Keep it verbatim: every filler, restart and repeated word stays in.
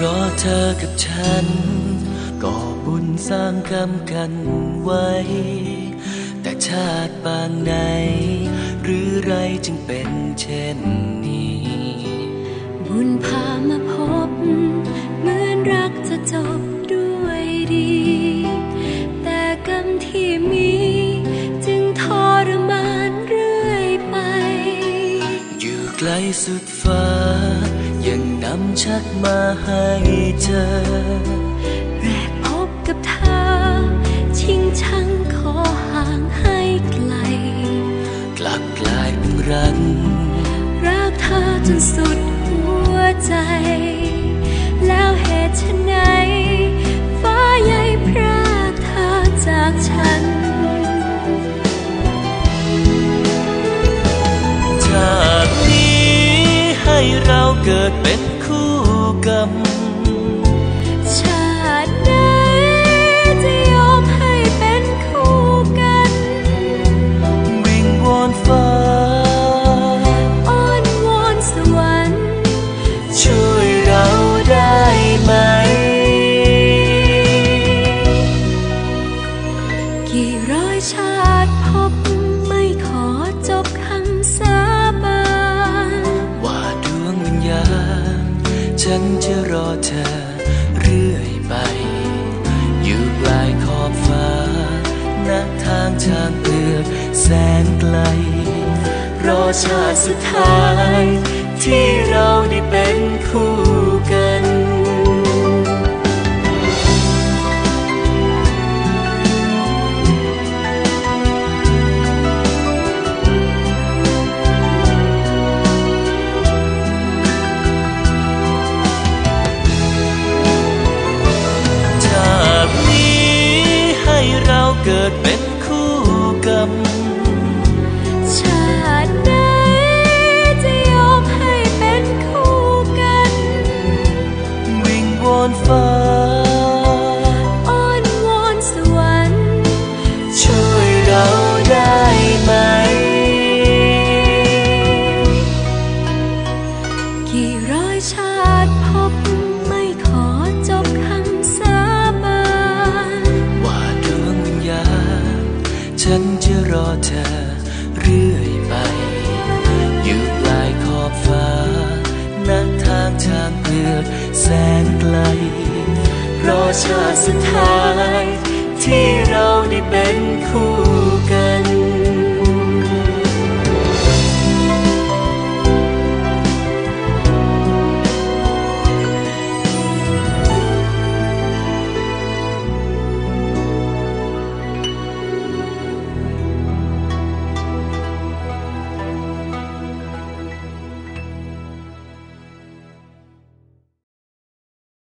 ราะเธอกับฉันก่อบุญสร้างกรรมกันไว้แต่ชาติปางไหนหรือไรจึงเป็นเช่นนี้บุญพามาพบเหมือนรักจะจบด้วยดีแต่กรรมที่มีจึงทรมานเรื่อยไปอยู่ไกลสุดฟ้ายังนำชักมาให้เจอแรกพบกับเธอชิงชังขอห่างให้ไกลกลับกลายเป็นรักรักเธอจนสุดหัวใจแล้วเหตุไฉนฟ้าใหญ่พรากเธอจากฉันชาตินี้ให้เราเกิดเป็นคู่กรรมชาติไหนจะยอมให้เป็นคู่กันวิงวอนฟ้าอ้อนวอนสวรรค์ช่วยเราได้ไหมกี่ร้อยชาติพบไม่ขอจบคำสาบานว่าดวงวิญญาณฉันจะรอเธอเรื่อยไปอยู่ปลายขอบฟ้าณทางช้างเผือกแสนไกลรอชาติสุดท้ายที่เราได้เป็นคู่กันเกิดเป็นคู่กรรมชาติไหนจะยอมให้เป็นคู่กันวิงวอนฟ้าอ้อนวอนสวรรค์ช่วยเราได้ไหมกี่ร้อยชาติพบไม่ขอจบคำสาบานฉันจะรอเธอเรื่อยไปอยู่ปลายขอบฟ้าณทางช้างเผือกแสนไกลรอชาติสุดท้ายที่เราได้เป็นคู่